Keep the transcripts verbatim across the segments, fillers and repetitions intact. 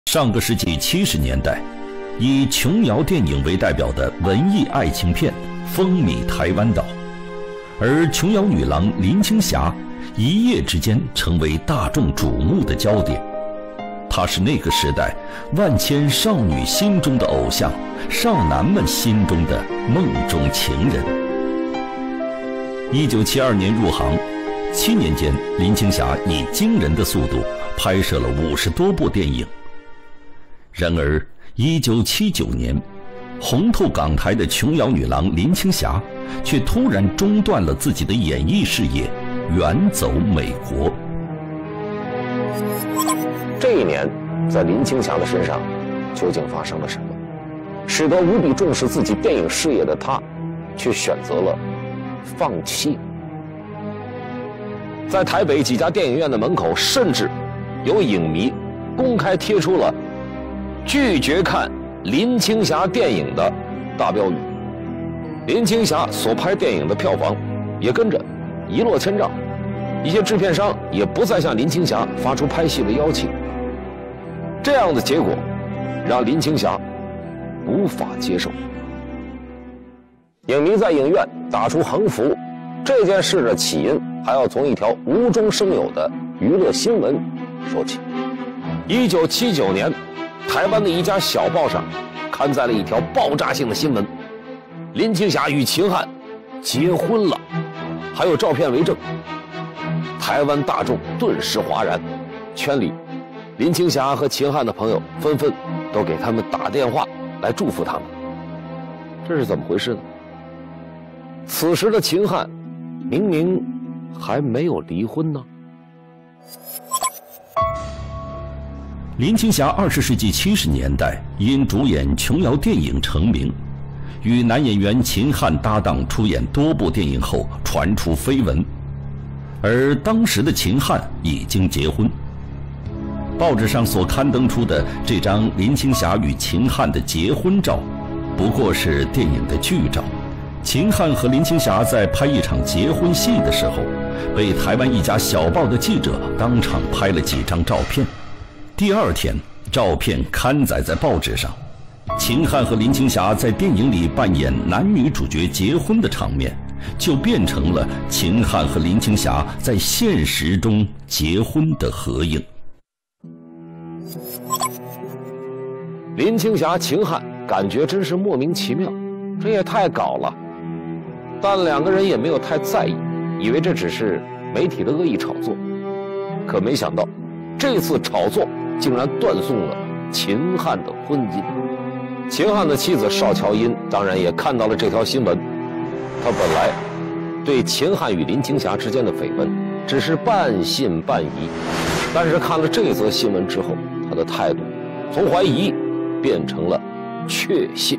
上个世纪七十年代，以琼瑶电影为代表的文艺爱情片风靡台湾岛，而琼瑶女郎林青霞一夜之间成为大众瞩目的焦点。她是那个时代万千少女心中的偶像，少男们心中的梦中情人。一九七二年入行，七年间，林青霞以惊人的速度拍摄了五十多部电影。然而，一九七九年，红透港台的琼瑶女郎林青霞却突然中断了自己的演艺事业，远走美国。 这一年，在林青霞的身上究竟发生了什么，使得无比重视自己电影事业的她，却选择了放弃？在台北几家电影院的门口，甚至有影迷公开贴出了拒绝看林青霞电影的大标语。林青霞所拍电影的票房也跟着一落千丈，一些制片商也不再向林青霞发出拍戏的邀请。这样的结果让林青霞无法接受。影迷在影院打出横幅，这件事的起因还要从一条无中生有的娱乐新闻说起。一九七九年，台湾的一家小报上刊载了一条爆炸性的新闻：林青霞与秦汉结婚了，还有照片为证。台湾大众顿时哗然，圈里林青霞和秦汉的朋友纷纷都给他们打电话来祝福他们。这是怎么回事呢？此时的秦汉明明还没有离婚呢。 林青霞二十世纪七十年代因主演琼瑶电影成名，与男演员秦汉搭档出演多部电影后传出绯闻，而当时的秦汉已经结婚。报纸上所刊登出的这张林青霞与秦汉的结婚照，不过是电影的剧照。秦汉和林青霞在拍一场结婚戏的时候，被台湾一家小报的记者当场拍了几张照片。第二天，照片刊载在报纸上，秦汉和林青霞在电影里扮演男女主角结婚的场面，就变成了秦汉和林青霞在现实中结婚的合影。 林青霞、秦汉感觉真是莫名其妙，这也太搞了。但两个人也没有太在意，以为这只是媒体的恶意炒作。可没想到，这次炒作竟然断送了秦汉的婚姻。秦汉的妻子邵乔英当然也看到了这条新闻，她本来对秦汉与林青霞之间的绯闻只是半信半疑，但是看了这则新闻之后，她的态度从怀疑变成了确信。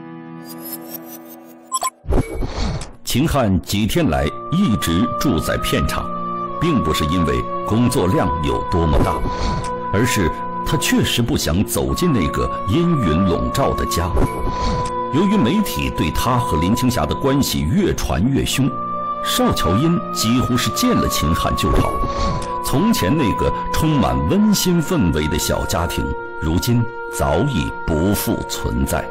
秦汉几天来一直住在片场，并不是因为工作量有多么大，而是他确实不想走进那个阴云笼罩的家。由于媒体对他和林青霞的关系越传越凶，邵乔英几乎是见了秦汉就跑。从前那个充满温馨氛围的小家庭，如今早已不复存在。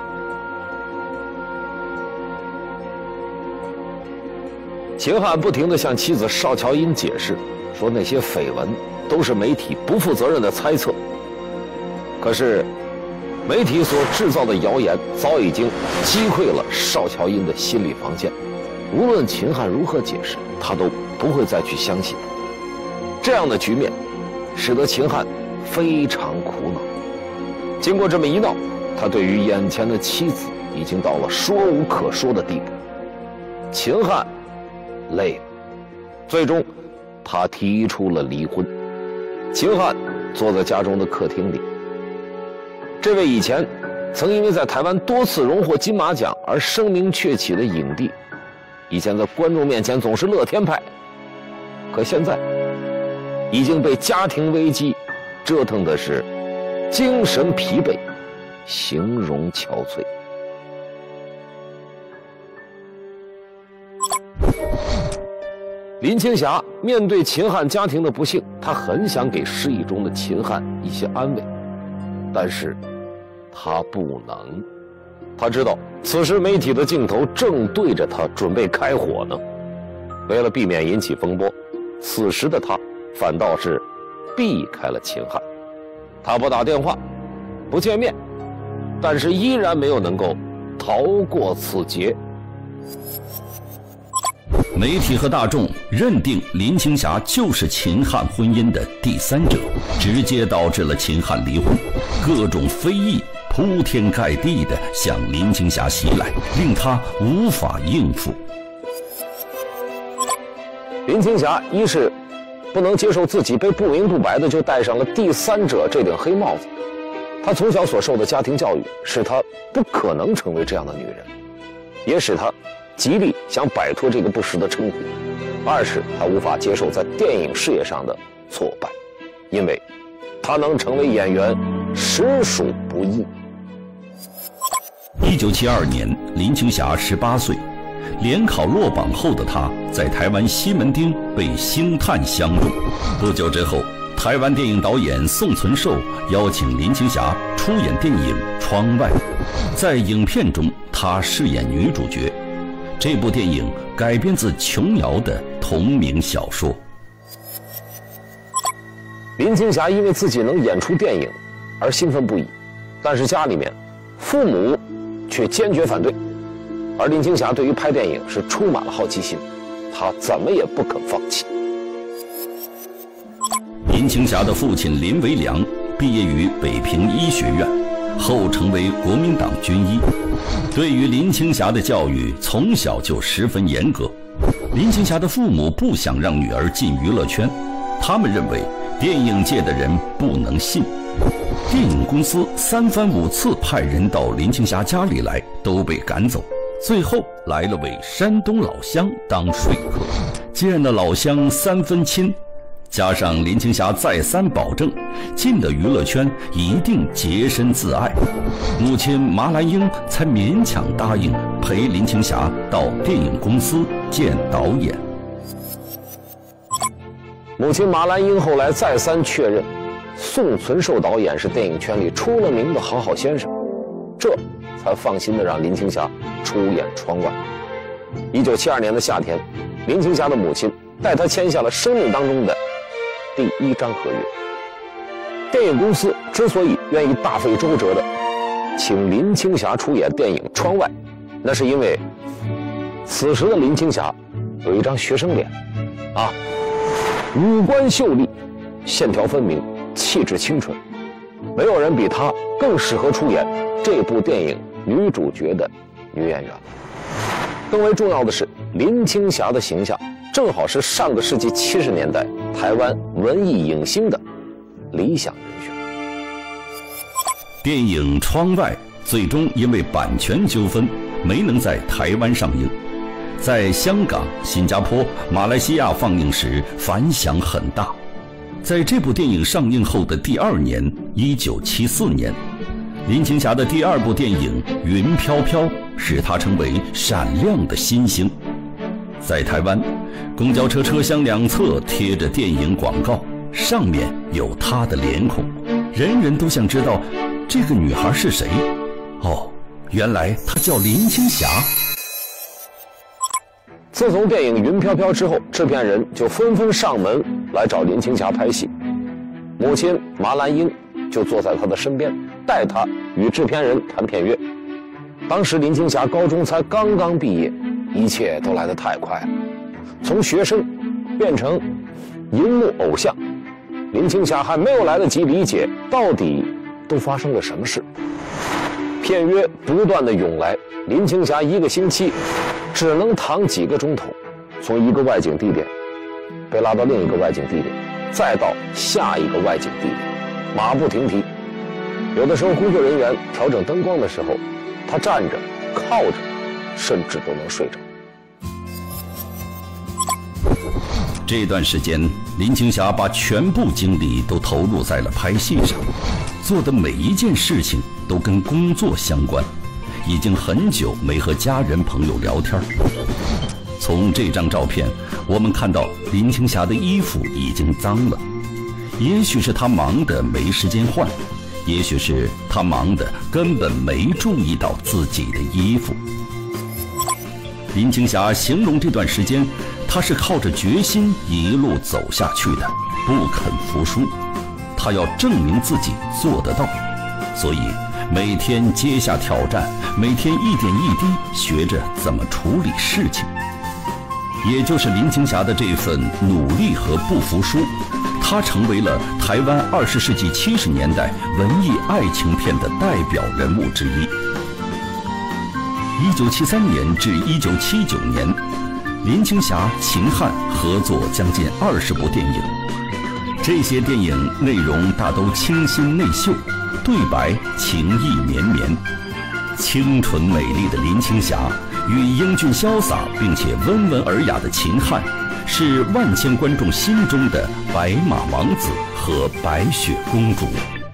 秦汉不停地向妻子邵乔英解释，说那些绯闻都是媒体不负责任的猜测。可是，媒体所制造的谣言早已经击溃了邵乔英的心理防线。无论秦汉如何解释，他都不会再去相信。这样的局面，使得秦汉非常苦恼。经过这么一闹，他对于眼前的妻子已经到了说无可说的地步。秦汉累了，最终他提出了离婚。秦汉坐在家中的客厅里，这位以前曾因为在台湾多次荣获金马奖而声名鹊起的影帝，以前在观众面前总是乐天派，可现在已经被家庭危机折腾的是精神疲惫，形容憔悴。林青霞面对秦汉家庭的不幸，她很想给失意中的秦汉一些安慰， 但是他不能。他知道此时媒体的镜头正对着他，准备开火呢。为了避免引起风波，此时的他反倒是避开了秦汉。他不打电话，不见面，但是依然没有能够逃过此劫。 媒体和大众认定林青霞就是秦汉婚姻的第三者，直接导致了秦汉离婚。各种非议铺天盖地地向林青霞袭来，令她无法应付。 林青霞一是不能接受自己被不明不白的就戴上了第三者这顶黑帽子，她从小所受的家庭教育使她不可能成为这样的女人，也使她极力想摆脱这个不实的称呼。二是她无法接受在电影事业上的挫败，因为她能成为演员实属不易。 一九七二年，林青霞十八岁，联考落榜后的她在台湾西门町被星探相中。不久之后，台湾电影导演宋存寿邀请林青霞出演电影《窗外》，在影片中她饰演女主角。这部电影改编自琼瑶的同名小说。 林青霞因为自己能演出电影而兴奋不已，但是家里面父母却坚决反对，而林青霞对于拍电影是充满了好奇心，她怎么也不肯放弃。 林青霞的父亲林维良毕业于北平医学院，后成为国民党军医，对于林青霞的教育从小就十分严格。林青霞的父母不想让女儿进娱乐圈，他们认为电影界的人不能信。电影公司三番五次派人到林青霞家里来，都被赶走。最后来了位山东老乡当说客，见了老乡三分亲，加上林青霞再三保证进了娱乐圈一定洁身自爱，母亲麻兰英才勉强答应陪林青霞到电影公司见导演。 母亲麻兰英后来再三确认，宋存寿导演是电影圈里出了名的好好先生，这才放心的让林青霞出演《窗外》。一九七二年的夏天，林青霞的母亲带她签下了生命当中的第一张合约。电影公司之所以愿意大费周折的请林青霞出演电影《窗外》，那是因为此时的林青霞有一张学生脸，啊，五官秀丽，线条分明，气质清纯，没有人比她更适合出演这部电影女主角的女演员。更为重要的是，林青霞的形象正好是上个世纪七十年代台湾文艺影星的理想人选。 电影《窗外》最终因为版权纠纷没能在台湾上映，在香港、新加坡、马来西亚放映时反响很大。在这部电影上映后的第二年，一九七四年，林青霞的第二部电影《云飘飘》使她成为闪亮的新星。在台湾，公交车车厢两侧贴着电影广告，上面有她的脸孔，人人都想知道这个女孩是谁。哦，原来她叫林青霞。 自从电影《云飘飘》之后，制片人就纷纷上门来找林青霞拍戏，母亲麻兰英就坐在她的身边，带她与制片人谈片约。当时林青霞高中才刚刚毕业，一切都来得太快了，从学生变成荧幕偶像，林青霞还没有来得及理解到底都发生了什么事。片约不断的涌来，林青霞一个星期只能躺几个钟头，从一个外景地点被拉到另一个外景地点，再到下一个外景地点，马不停蹄。有的时候工作人员调整灯光的时候，她站着靠着甚至都能睡着。 这段时间，林青霞把全部精力都投入在了拍戏上，做的每一件事情都跟工作相关，已经很久没和家人朋友聊天。从这张照片，我们看到林青霞的衣服已经脏了，也许是她忙得没时间换， 也许是他忙得根本没注意到自己的衣服。林青霞形容这段时间，她是靠着决心一路走下去的，不肯服输。她要证明自己做得到，所以每天接下挑战，每天一点一滴学着怎么处理事情。也就是林青霞的这份努力和不服输，她成为了台湾二十世纪七十年代文艺爱情片的代表人物之一。一九七三年至一九七九年，林青霞、秦汉合作将近二十部电影，这些电影内容大都清新内秀，对白情意绵绵。清纯美丽的林青霞与英俊潇洒并且温文尔雅的秦汉，是万千观众心中的白马王子和白雪公主。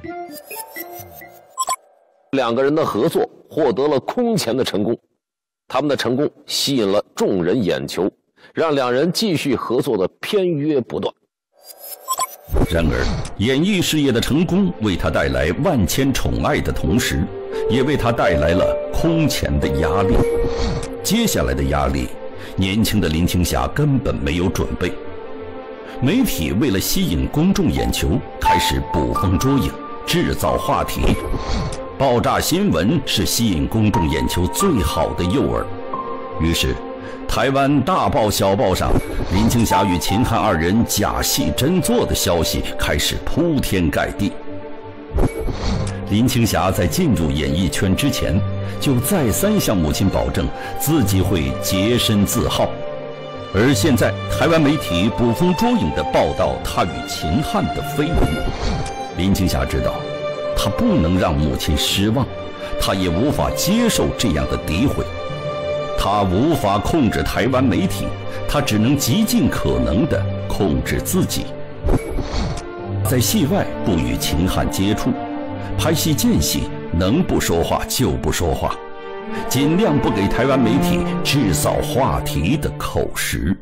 两个人的合作获得了空前的成功，他们的成功吸引了众人眼球，让两人继续合作的片约不断。 然而，演艺事业的成功为他带来万千宠爱的同时，也为他带来了空前的压力。接下来的压力，年轻的林青霞根本没有准备。媒体为了吸引公众眼球，开始捕风捉影，制造话题。爆炸新闻是吸引公众眼球最好的诱饵。于是，台湾大报小报上，林青霞与秦汉二人假戏真做的消息开始铺天盖地。林青霞在进入演艺圈之前，就再三向母亲保证自己会洁身自好。而现在，台湾媒体捕风捉影地报道她与秦汉的绯闻，林青霞知道，她不能让母亲失望，她也无法接受这样的诋毁。她无法控制台湾媒体，她只能极尽可能地控制自己。在戏外不与秦汉接触，拍戏间隙能不说话就不说话，尽量不给台湾媒体制造话题的口实。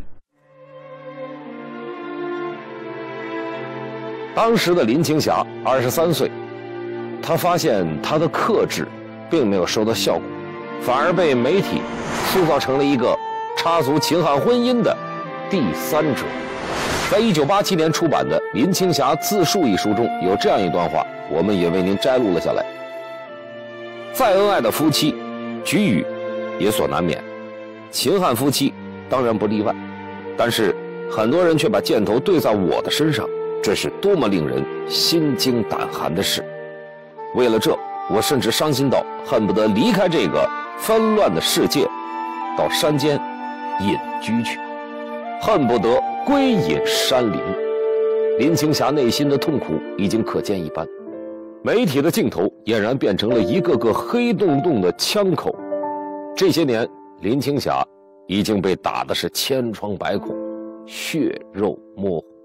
当时的林青霞二十三岁，她发现她的克制并没有收到效果，反而被媒体塑造成了一个插足秦汉婚姻的第三者。在一九八七年出版的《林青霞自述》一书中，有这样一段话，我们也为您摘录了下来。再恩爱的夫妻，局龉也所难免，秦汉夫妻当然不例外。但是很多人却把箭头对在我的身上，这是多么令人心惊胆寒的事！为了这，我甚至伤心到恨不得离开这个纷乱的世界，到山间隐居去，恨不得归隐山林。林青霞内心的痛苦已经可见一斑，媒体的镜头俨然变成了一个个黑洞洞的枪口。这些年，林青霞已经被打的是千疮百孔，血肉模糊。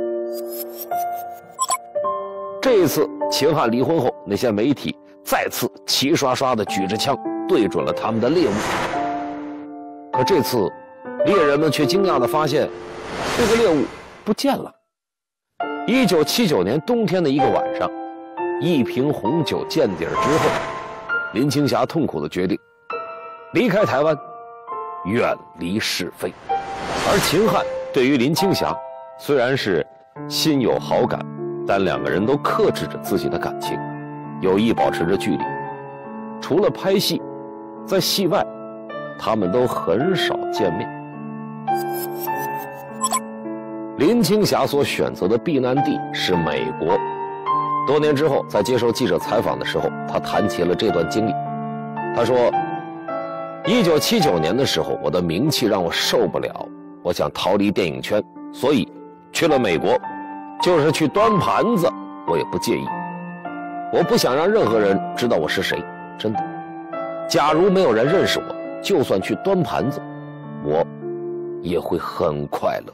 这一次秦汉离婚后，那些媒体再次齐刷刷地举着枪对准了他们的猎物。可这次猎人们却惊讶地发现，这个猎物不见了。一九七九年冬天的一个晚上，一瓶红酒见底儿之后，林青霞痛苦地决定离开台湾，远离是非。而秦汉对于林青霞虽然是心有好感，但两个人都克制着自己的感情，有意保持着距离。除了拍戏，在戏外他们都很少见面。林青霞所选择的避难地是美国。多年之后，在接受记者采访的时候，她谈起了这段经历。她说，一九七九年的时候，我的名气让我受不了，我想逃离电影圈，所以去了美国，就是去端盘子我也不介意。我不想让任何人知道我是谁，真的。假如没有人认识我，就算去端盘子，我也会很快乐。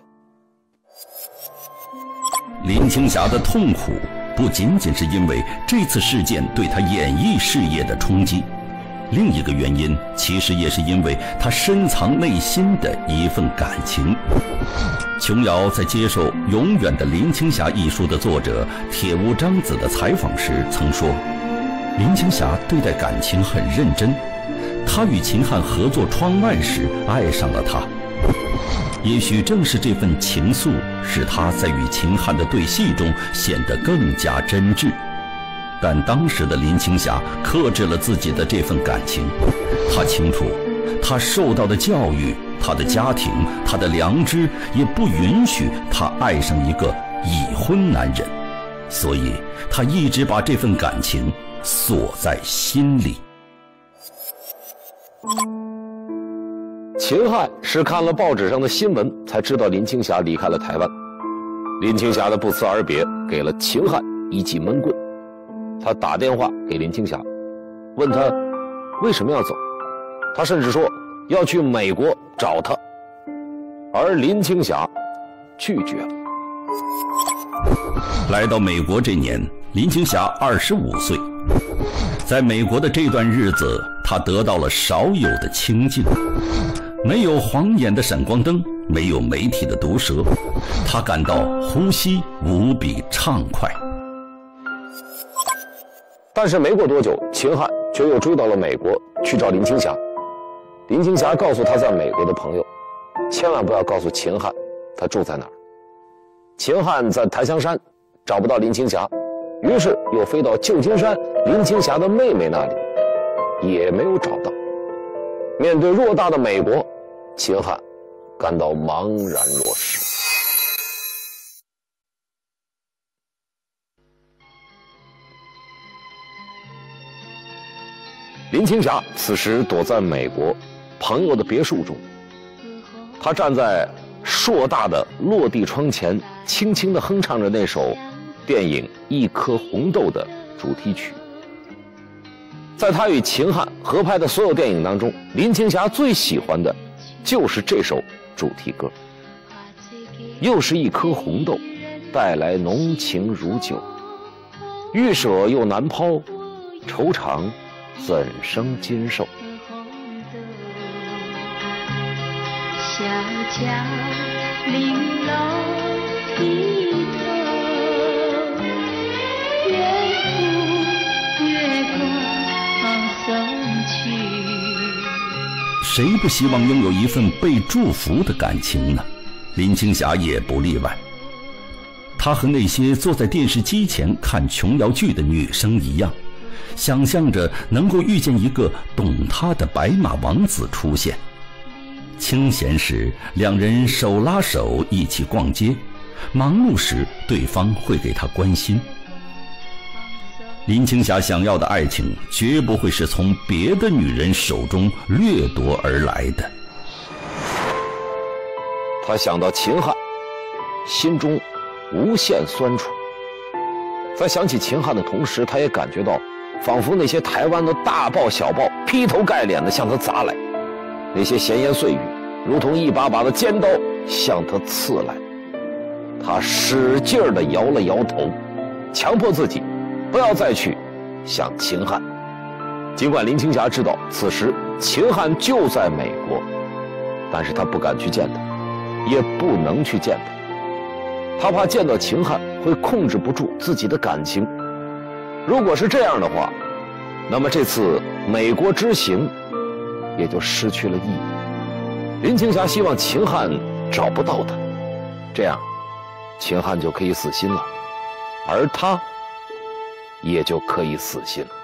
林青霞的痛苦不仅仅是因为这次事件对她演艺事业的冲击， 另一个原因其实也是因为他深藏内心的一份感情。琼瑶在接受《永远的林青霞》一书的作者铁屋章子的采访时曾说，林青霞对待感情很认真，她与秦汉合作《窗外》时爱上了他。也许正是这份情愫，使她在与秦汉的对戏中显得更加真挚。但当时的林青霞克制了自己的这份感情，她清楚，她受到的教育，她的家庭，她的良知也不允许她爱上一个已婚男人，所以她一直把这份感情锁在心里。 秦汉是看了报纸上的新闻才知道林青霞离开了台湾。林青霞的不辞而别给了秦汉一记闷棍。他打电话给林青霞，问他为什么要走，他甚至说要去美国找他，而林青霞拒绝了。 来到美国这年，林青霞二十五岁，在美国的这段日子，她得到了少有的清静，没有晃眼的闪光灯，没有媒体的毒舌，她感到呼吸无比畅快。 但是没过多久，秦汉却又追到了美国去找林青霞。林青霞告诉他在美国的朋友，千万不要告诉秦汉他住在哪儿。秦汉在檀香山找不到林青霞，于是又飞到旧金山林青霞的妹妹那里，也没有找到。面对偌大的美国，秦汉感到茫然若失。林青霞此时躲在美国朋友的别墅中，她站在硕大的落地窗前，轻轻地哼唱着那首电影《一颗红豆》的主题曲。在她与秦汉合拍的所有电影当中，林青霞最喜欢的就是这首主题歌。又是一颗红豆，带来浓情如酒，欲舍又难抛，愁肠怎生经受？ 小桥玲珑剔透，月出月光送去。 谁不希望拥有一份被祝福的感情呢？林青霞也不例外。她和那些坐在电视机前看琼瑶剧的女生一样，想象着能够遇见一个懂她的白马王子出现。清闲时，两人手拉手一起逛街；忙碌时，对方会给她关心。林青霞想要的爱情，绝不会是从别的女人手中掠夺而来的。 她想到秦汉，心中无限酸楚。在想起秦汉的同时，她也感觉到仿佛那些台湾的大报小报劈头盖脸地向他砸来，那些闲言碎语如同一把把的尖刀向他刺来。他使劲地摇了摇头，强迫自己不要再去想秦汉。尽管林青霞知道此时秦汉就在美国，但是他不敢去见他，也不能去见他。他怕见到秦汉会控制不住自己的感情。如果是这样的话，那么这次美国之行也就失去了意义。林青霞希望秦汉找不到她，这样秦汉就可以死心了，而她也就可以死心了。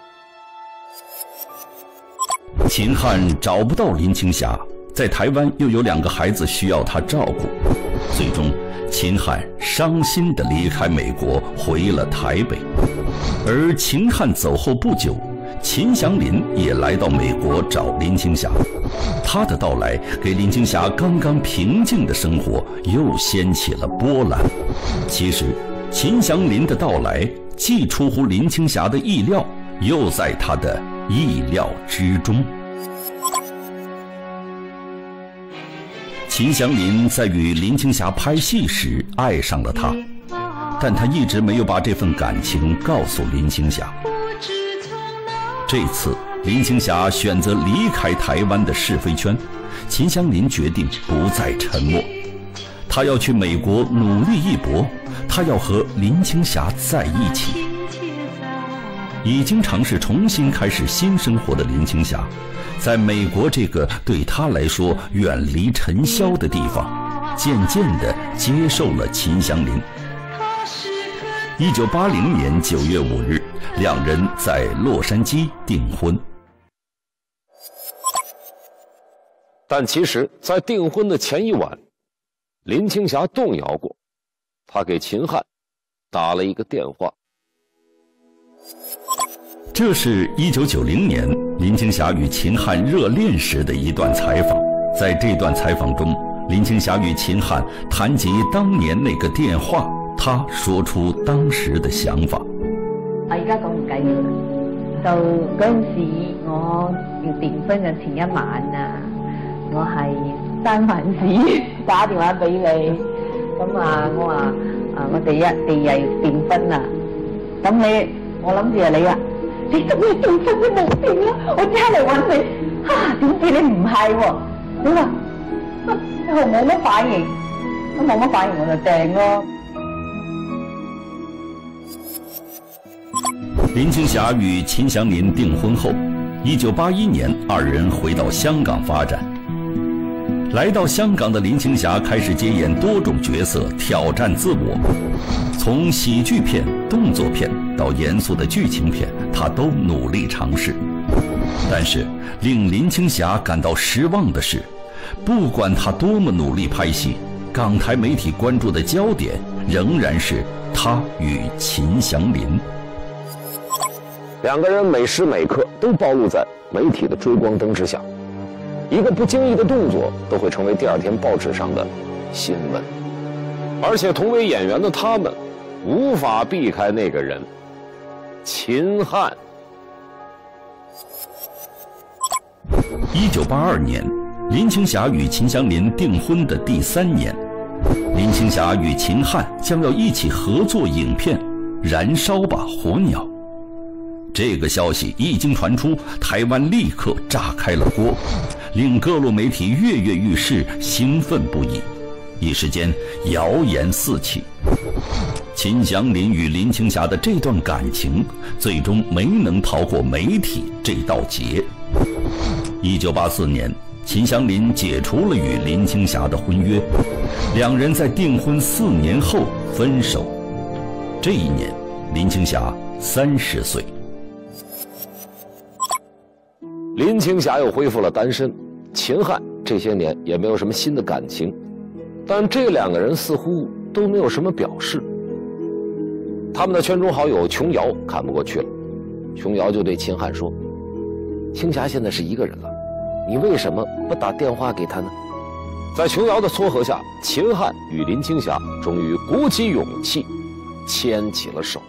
秦汉找不到林青霞，在台湾又有两个孩子需要他照顾，最终秦汉伤心地离开美国，回了台北。而秦汉走后不久，秦祥林也来到美国找林青霞。他的到来给林青霞刚刚平静的生活又掀起了波澜。其实秦祥林的到来既出乎林青霞的意料，又在她的意料之中。秦祥林在与林青霞拍戏时爱上了她，但他一直没有把这份感情告诉林青霞。这次林青霞选择离开台湾的是非圈，秦祥林决定不再沉默，他要去美国努力一搏，他要和林青霞在一起。已经尝试重新开始新生活的林青霞，在美国这个对他来说远离尘嚣的地方，渐渐地接受了秦祥林。一九八零年九月五日，两人在洛杉矶订婚。 但其实，在订婚的前一晚，林青霞动摇过，她给秦汉打了一个电话。 这是一九九零年林青霞与秦汉热恋时的一段采访。在这段采访中，林青霞与秦汉谈及当年那个电话，她说出當時的想法。 我而家講唔緊要啦，就嗰陣時我要訂婚嘅前一晚啊，我係三藩市打電話俾你，咁啊我話啊我哋一哋又要訂婚啦，咁你我諗住係你啊，你仲要訂婚都冇訂啦，我即刻嚟揾你，啊點知你唔係喎，你話我冇乜反應，我冇乜反應我就訂咯。 林青霞与秦祥林订婚后，一九八一年，二人回到香港发展。来到香港的林青霞开始接演多种角色，挑战自我。从喜剧片、动作片到严肃的剧情片，她都努力尝试。但是，令林青霞感到失望的是，不管她多么努力拍戏，港台媒体关注的焦点仍然是她与秦祥林。 两个人每时每刻都暴露在媒体的追光灯之下，一个不经意的动作都会成为第二天报纸上的新闻。而且同为演员的他们无法避开那个人——秦汉。 一九八二年，林青霞与秦祥林订婚的第三年，林青霞与秦汉将要一起合作影片《燃烧吧，火鸟》。这个消息一经传出，台湾立刻炸开了锅，令各路媒体跃跃欲试，兴奋不已。一时间，谣言四起。秦祥林与林青霞的这段感情，最终没能逃过媒体这道劫。一九八四年，秦祥林解除了与林青霞的婚约，两人在订婚四年后分手。这一年，林青霞三十岁。 林青霞又恢复了单身，秦汉这些年也没有什么新的感情，但这两个人似乎都没有什么表示。他们的圈中好友琼瑶看不过去了，琼瑶就对秦汉说：“青霞现在是一个人了，你为什么不打电话给她呢？”在琼瑶的撮合下，秦汉与林青霞终于鼓起勇气牵起了手。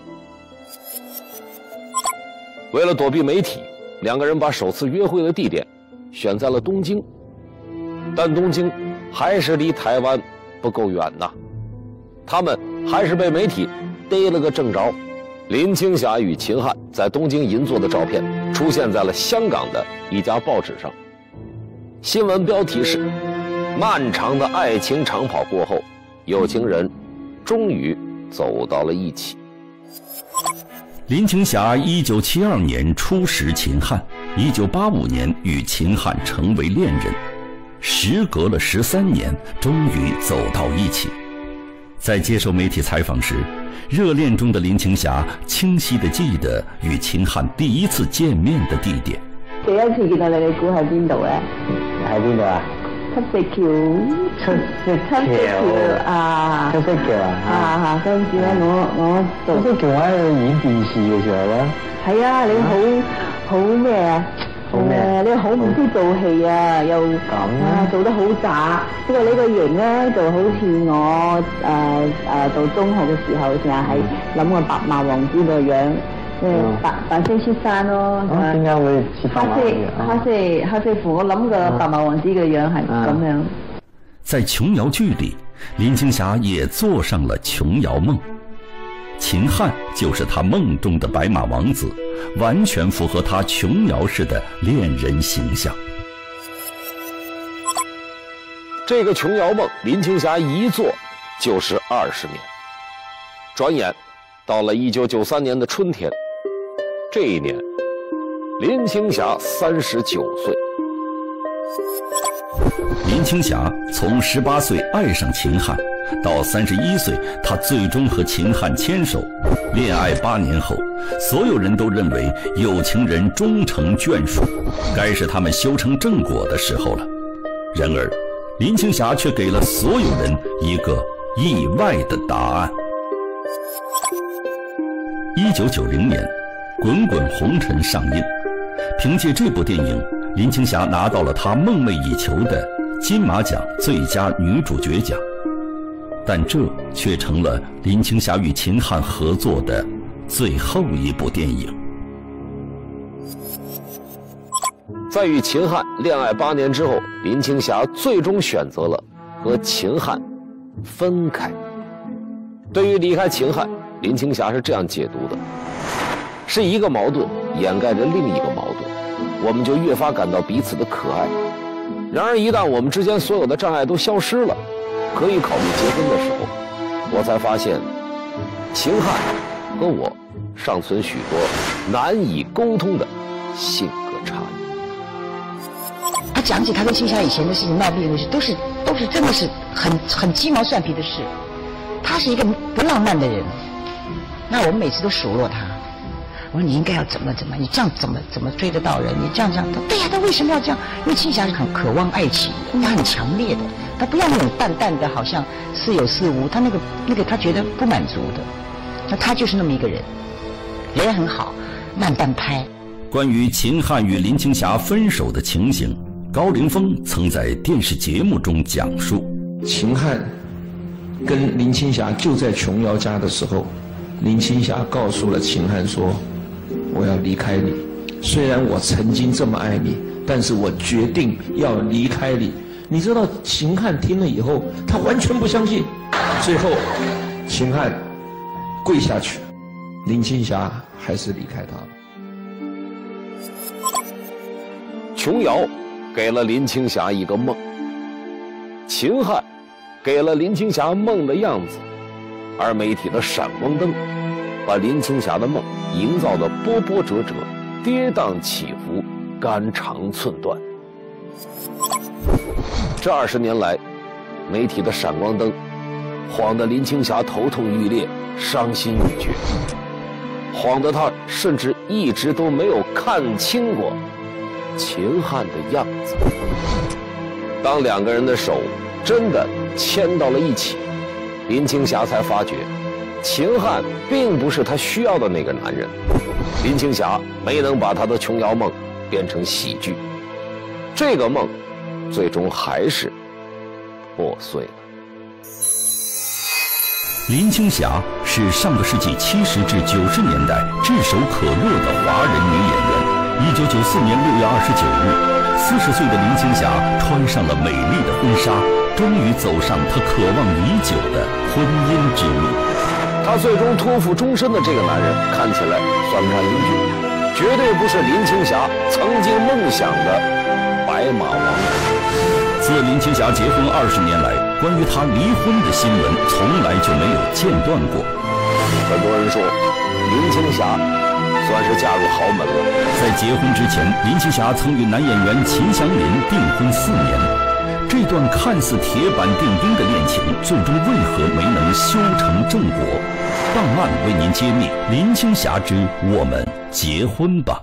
为了躲避媒体，两个人把首次约会的地点选在了东京，但东京还是离台湾不够远呐，他们还是被媒体逮了个正着。林青霞与秦汉在东京银座的照片出现在了香港的一家报纸上，新闻标题是：漫长的爱情长跑过后，有情人终于走到了一起。 林青霞一九七二年初识秦汉，一九八五年与秦汉成为恋人，时隔了十三年，终于走到一起。在接受媒体采访时，热恋中的林青霞清晰地記得與秦漢第一次見面的地點。 第一次見到你，你估喺邊度咧？ 喺邊度啊？ 七色橋。 七色橋啊！ 七色橋啊！ 啊！嗰陣時咧，我我做七色橋喺度演電視嘅時候咧。 係啊！你好好咩啊？誒，你好唔知做戲啊，又啊做得好渣。不過呢個型咧，就好似我誒誒到中學嘅時候，成日係諗個白馬王子個樣，誒白白色恤衫咯。 點解會似白馬王子？ 黑色黑色褲，我諗個白馬王子嘅樣係咁樣。 在瓊瑤劇裡，林青霞也做上了瓊瑤夢。 秦汉就是他梦中的白马王子，完全符合他琼瑶式的恋人形象。 这个琼瑶梦，林青霞一做就是二十年。转眼到了一九九三年的春天，这一年，林青霞三十九岁。 林青霞从十八岁爱上秦汉，到三十一岁，她最终和秦汉牵手，恋爱八年后，所有人都认为有情人终成眷属，该是他们修成正果的时候了。然而，林青霞却给了所有人一个意外的答案。一九九零年，《滚滚红尘》上映，凭借这部电影，林青霞拿到了她梦寐以求的金马奖最佳女主角奖。但这却成了林青霞与秦汉合作的最后一部电影。 在与秦汉恋爱八年之后，林青霞最终选择了和秦汉分开。对于离开秦汉，林青霞是这样解读的：是一个矛盾掩盖着另一个矛盾，我们就越发感到彼此的可爱。然而一旦我们之间所有的障碍都消失了，可以考虑结婚的时候，我才发现秦汉和我尚存许多难以沟通的性格差异。 他讲起他跟青霞以前的事情、闹别扭的事，都是都是真的是很很鸡毛蒜皮的事。他是一个不浪漫的人，那我们每次都数落他。我说你应该要怎么怎么，你这样怎么怎么追得到人？你这样这样，对呀，他为什么要这样？因为青霞是很渴望爱情，他很强烈的，他不要那种淡淡的，好像似有似无，他那个那个他觉得不满足的。那他就是那么一个人，人很好，慢半拍。 关于秦汉与林青霞分手的情形，高凌风曾在电视节目中讲述： 秦汉跟林青霞就在琼瑶家的时候，林青霞告诉了秦汉说：“我要离开你，虽然我曾经这么爱你，但是我决定要离开你。”你知道秦汉听了以后，他完全不相信。最后，秦汉跪下去，林青霞还是离开他了。 琼瑶给了林青霞一个梦，秦汉给了林青霞梦的样子，而媒体的闪光灯把林青霞的梦营造得波波折折、跌宕起伏、肝肠寸断。这二十年来，媒体的闪光灯晃得林青霞头痛欲裂、伤心欲绝，晃得她甚至一直都没有看清过秦汉的样子。当两个人的手真的牵到了一起，林青霞才发觉秦汉并不是她需要的那个男人。林青霞没能把她的琼瑶梦变成喜剧，这个梦最终还是破碎了。 林青霞是上个世纪七十至九十年代炙手可热的华人女演员。一九九四年六月二十九日，四十岁的林青霞穿上了美丽的婚纱，终于走上她渴望已久的婚姻之路。 她最终托付终身的这个男人，看起来算不上英俊，绝对不是林青霞曾经梦想的白马王子。 自林青霞结婚二十年来，关于她离婚的新闻从来就没有间断过。 很多人说，林青霞算是嫁入豪门了。 在结婚之前，林青霞曾与男演员秦祥林订婚四年。这段看似铁板钉钉的恋情，最终为何没能修成正果？档案为您揭秘林青霞之我们结婚吧。